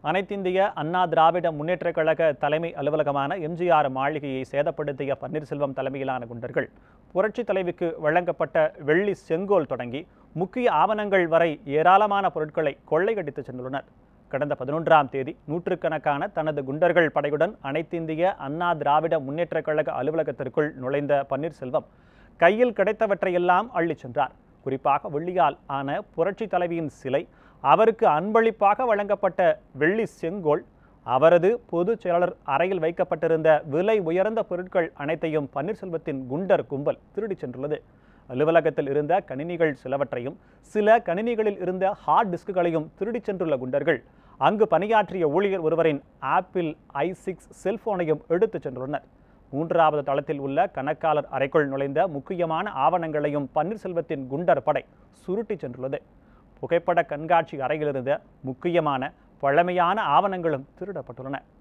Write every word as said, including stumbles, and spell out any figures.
அனைத்திந்திய அண்ணா திராவிட முன்னேற்றக் கழக தலைமை அலுவலகமான எம்ஜிஆர் மாளிகையை சேதப்படுத்திய பன்னீர்செல்வம் தலைமையிலான குண்டர்கள் புரட்சித் தலைவிக்கு வழங்கப்பட்ட வெள்ளி செங்கோல் தொடங்கி முக்கிய ஆவணங்கள் வரை ஏராளமான பொருட்களை கொள்ளையடித்து சென்றுள்ளனர். கடந்த பதினொன்றாம் தேதி நூற்றுக்கணக்கான தனது குண்டர்கள் படையுடன் அனைத்திந்திய அண்ணா திராவிட முன்னேற்றக் கழக அலுவலகத்திற்குள் நுழைந்த பன்னீர்செல்வம் கையில் கிடைத்தவற்றையெல்லாம் அள்ளிச் சென்றார். குறிப்பாக வெள்ளியால் ஆன புரட்சி தலைவியின் சிலை, அவருக்கு அன்பளிப்பாக வழங்கப்பட்ட வெள்ளி செங்கோல், அவரது பொதுச் செயலாளர் அறையில் வைக்கப்பட்டிருந்த விலை உயர்ந்த பொருட்கள் அனைத்தையும் பன்னீர்செல்வத்தின் குண்டர் கும்பல் திருடிச் சென்றுள்ளது. அலுவலகத்தில் இருந்த கணினிகள் சிலவற்றையும் சில கணினிகளில் இருந்த ஹார்ட் டிஸ்குகளையும் திருடிச் சென்றுள்ள குண்டர்கள் அங்கு பணியாற்றிய ஊழியர் ஒருவரின் ஆப்பிள் ஐ சிக்ஸ் செல்போனையும் எடுத்துச் சென்றுள்ளனர். மூன்றாவது தளத்தில் உள்ள கணக்காளர் அறைக்குள் நுழைந்த முக்கியமான ஆவணங்களையும் பன்னீர்செல்வத்தின் குண்டர் படை சுருட்டிச் சென்றுள்ளது. புகைப்பட கண்காட்சி அறையிலிருந்த முக்கியமான பழமையான ஆவணங்களும் திருடப்பட்டுள்ளன.